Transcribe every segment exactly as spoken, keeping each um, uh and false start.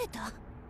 れた。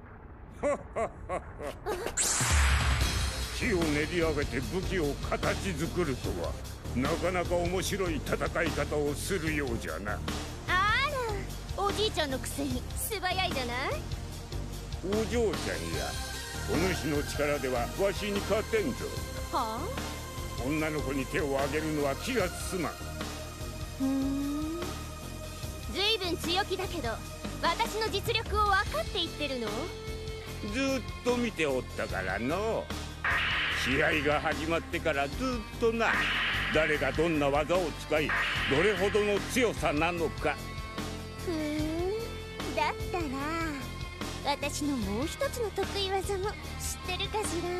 木を練り上げて武器を形作るとはなかなか面白い戦い方をするようじゃな。 あら、おじいちゃんのくせに素早いじゃない。 お嬢ちゃんや、お主の力ではわしに勝てんぞ。 はあ。 女の子に手を挙げるのは気が進まん。 ふーん、ずいぶん強気だけど私の実力を分かって言ってるの？ ずっと見ておったからの。試合が始まってからずっとな、誰がどんな技を使いどれほどの強さなのか。 ふーん、だったら私のもう一つの得意技も知ってるかしら？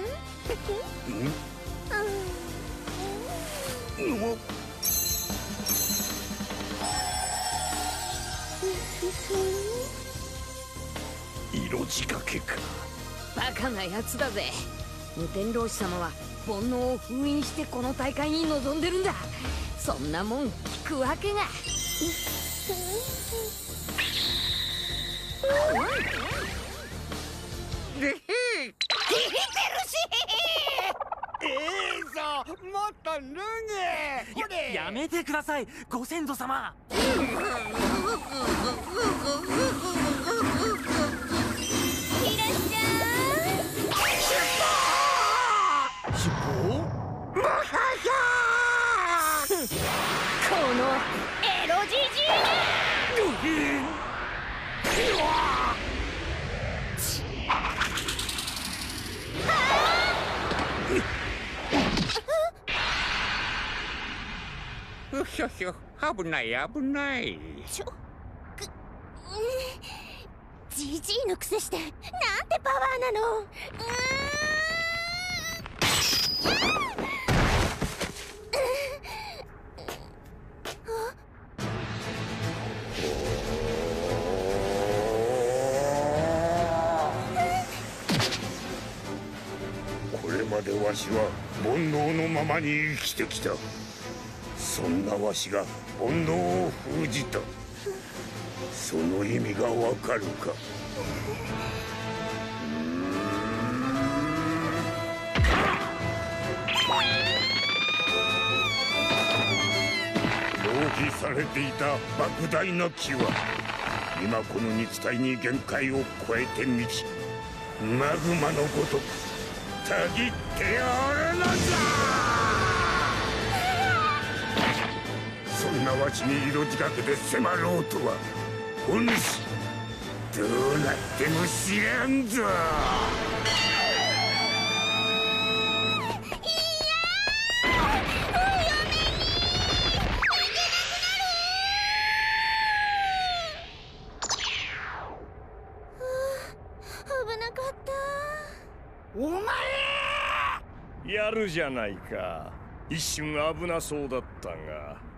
うん？うん？色仕掛けか。 バカなやつだぜ。無天老師様は煩悩を封印してこの大会に臨んでるんだ。そんなもん聞くわけが。 でへてるしええぞ、もっと脱げ。 ややめてください、ご先祖様。 このエロじじいうひょひょ、危ない危ない。 ちょく、じじいのくせしてなんてパワーなの。うーん、 これまでわしは煩悩のままに生きてきた。そんなわしが煩悩を封じた、その意味がわかるか。浪費されていた莫大な気は今この肉体に限界を超えて満ち、マグマのごとくたぎっておるのじゃ。そんなわしに色仕掛けで迫ろうとはお主どうなっても知らんぞ。 危なかった。 お前やるじゃないか。一瞬危なそうだったが。